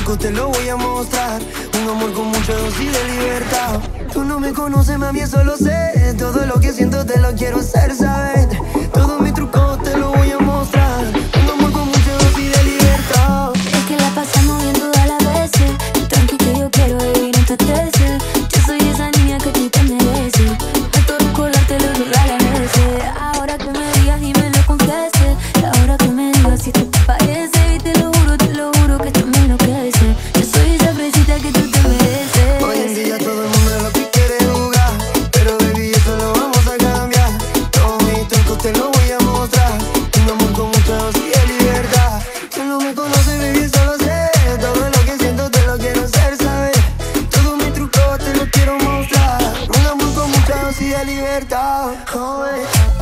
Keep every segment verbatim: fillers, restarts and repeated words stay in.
truco te lo voy a mostrar. Un amor con mucha dosis de libertad. Tú no me conoces, mami, eso lo sé. Todo lo que siento te lo quiero hacer saber. Todos mis trucos te lo voy a mostrar. Un amor con mucha dosis de libertad. Es que la pasamos bien todas las veces. Tranqui que yo quiero vivir en tu trece. Yo soy esa niña que tú te mereces. Esto recordarte lo rural a veces. Ahora que me digas y me lo confieses. Ahora que me digas si esto te parece. Y te lo juro, te lo juro que esto me enloquece. Yo soy esa fresita que tú te mereces. Hoy en día todo el mundo es lo que quiere jugar. Pero baby, eso lo vamos a cambiar. Todos mis trucos te lo voy a mostrar. Un amor con mucha dosis de libertad. Tú no me conoces, baby, eso lo sé. Todo lo que siento te lo quiero hacer saber. Todos mis trucos te los quiero mostrar. Un amor con mucha dosis de libertad. Oh, eh.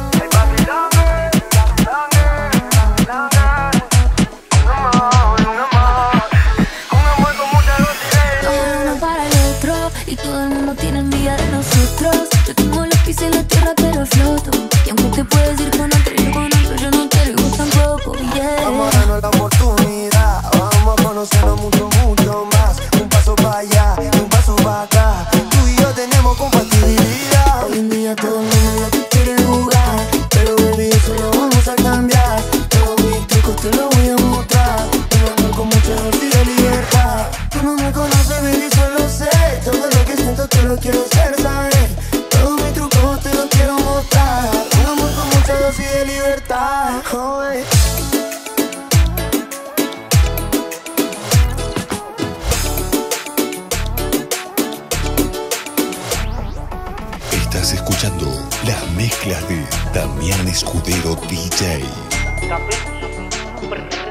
Y todo el mundo tiene envidia de nosotros. Yo tengo los pies en la tierra pero floto. Y aunque te puedes ir con otro y yo con otro, yo no quiero ir vos tampoco, yeah. Vamos a darnos la oportunidad. Vamos a conocernos mucho, mucho más. Un paso para allá y un paso para acá. Tú y yo tenemos compatibilidad. Hoy en día todo el mundo es lo que quiere jugar. Pero baby, eso lo vamos a cambiar. Todos mis trucos te lo voy a mostrar. Un amor con mucha dosis de libertad. Tú no me conoces, baby, solo sé. Todo lo que siento te lo quiero hacer saber. Todos mis trucos te los quiero mostrar. Un amor con mucha dosis de libertad. Oh, eh. Estás escuchando las mezclas de Damián Escudero D J.